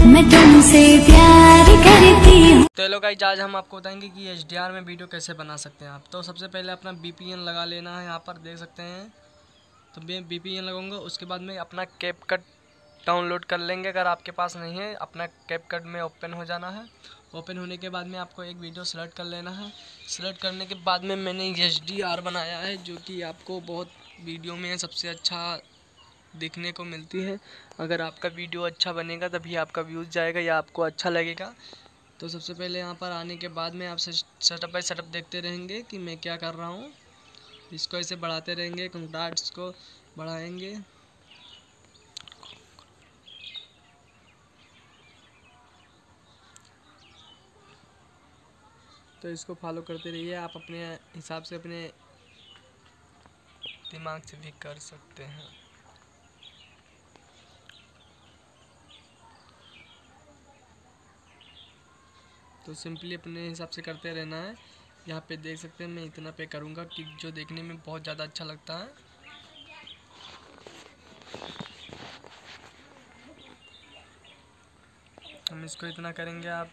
मैं तुमसे प्यार करती हूँ। तो हेलो गाइस, आज हम आपको बताएंगे कि HDR में वीडियो कैसे बना सकते हैं आप। तो सबसे पहले अपना VPN लगा लेना है। यहाँ पर देख सकते हैं, तो मैं VPN लगाऊंगा। उसके बाद में अपना कैपकट डाउनलोड कर लेंगे। अगर आपके पास नहीं है, अपना कैपकट में ओपन हो जाना है। ओपन होने के बाद में आपको एक वीडियो सेलेक्ट कर लेना है। सेलेक्ट करने के बाद में मैंने HDR बनाया है, जो कि आपको बहुत वीडियो में सबसे अच्छा देखने को मिलती है। अगर आपका वीडियो अच्छा बनेगा तभी आपका व्यूज़ जाएगा या आपको अच्छा लगेगा। तो सबसे पहले यहाँ पर आने के बाद में आप सेटअप बाय सेटअप देखते रहेंगे कि मैं क्या कर रहा हूँ। इसको ऐसे बढ़ाते रहेंगे, कंट्रास्ट को बढ़ाएंगे। तो इसको फॉलो करते रहिए। आप अपने हिसाब से, अपने दिमाग से भी कर सकते हैं। तो सिंपली अपने हिसाब से करते रहना है। यहाँ पे देख सकते हैं, मैं इतना पे करूँगा कि जो देखने में बहुत ज़्यादा अच्छा लगता है। हम इसको इतना करेंगे। आप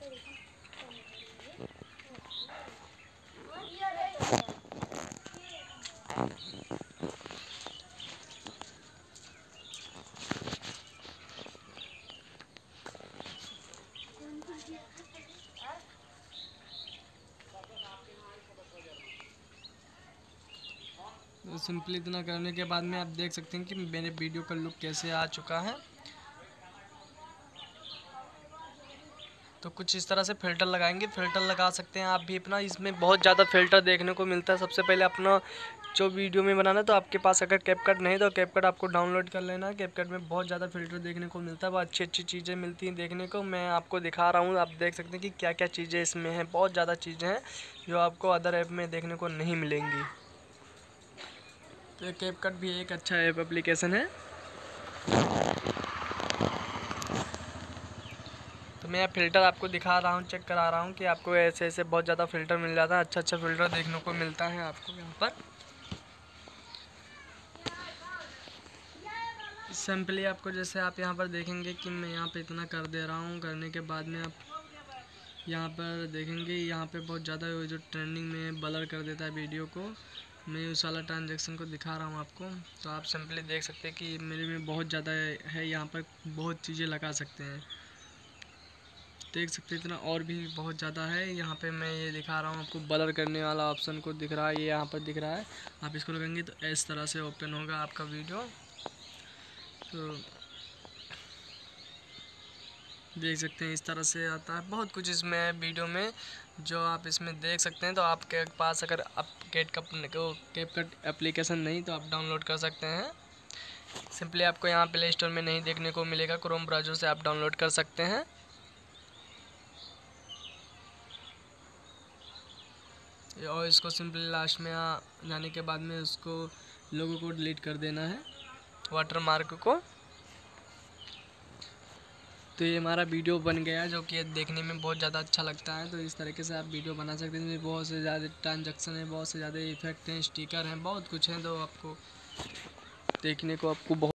तो सिंपली इतना करने के बाद में आप देख सकते हैं कि मेरे वीडियो का लुक कैसे आ चुका है। तो कुछ इस तरह से फ़िल्टर लगाएंगे। फ़िल्टर लगा सकते हैं आप भी अपना। इसमें बहुत ज़्यादा फ़िल्टर देखने को मिलता है। सबसे पहले अपना जो वीडियो में बनाना है, तो आपके पास अगर कैपकट नहीं तो कैपकट आपको डाउनलोड कर लेना है। कैपकट में बहुत ज़्यादा फ़िल्टर देखने को मिलता है, बहुत अच्छी अच्छी चीज़ें मिलती हैं देखने को। मैं आपको दिखा रहा हूँ, आप देख सकते हैं कि क्या क्या चीज़ें इसमें हैं। बहुत ज़्यादा चीज़ें हैं जो आपको अदर ऐप में देखने को नहीं मिलेंगी। तो कैपकट भी एक अच्छा ऐप एप्लीकेशन है। तो मैं फ़िल्टर आपको दिखा रहा हूँ, चेक करा रहा हूँ कि आपको ऐसे ऐसे बहुत ज़्यादा फ़िल्टर मिल जाता है। अच्छा अच्छा फ़िल्टर देखने को मिलता है आपको यहाँ पर। सिंपली आपको, जैसे आप यहाँ पर देखेंगे कि मैं यहाँ पे इतना कर दे रहा हूँ। करने के बाद में आप यहाँ पर देखेंगे, यहाँ पे बहुत ज़्यादा जो ट्रेंडिंग में ब्लर कर देता है वीडियो को। मैं उस वाला ट्रांजेक्शन को दिखा रहा हूँ आपको। तो आप सिंपली देख सकते हैं कि मेरे में बहुत ज़्यादा है। यहाँ पर बहुत चीज़ें लगा सकते हैं, देख सकते हैं इतना। और भी बहुत ज़्यादा है। यहाँ पे मैं ये दिखा रहा हूँ आपको, ब्लर करने वाला ऑप्शन को दिख रहा है, ये यहाँ पर दिख रहा है। आप इसको लगाएंगे तो इस तरह से ओपन होगा आपका वीडियो। तो देख सकते हैं इस तरह से आता है। बहुत कुछ इसमें वीडियो में जो आप इसमें देख सकते हैं। तो आपके पास अगर आप कैपकट एप्लीकेशन नहीं तो आप डाउनलोड कर सकते हैं। सिंपली आपको यहाँ प्ले स्टोर में नहीं देखने को मिलेगा, क्रोम ब्राउज़र से आप डाउनलोड कर सकते हैं। और इसको सिंपली लास्ट में जाने के बाद में उसको लोगो को डिलीट कर देना है, वाटर मार्क को। तो ये हमारा वीडियो बन गया, जो कि देखने में बहुत ज़्यादा अच्छा लगता है। तो इस तरीके से आप वीडियो बना सकते हैं। बहुत से ज़्यादा ट्रांजैक्शन है, बहुत से ज़्यादा इफेक्ट हैं, स्टिकर हैं, बहुत कुछ है। तो आपको देखने को आपको बहुत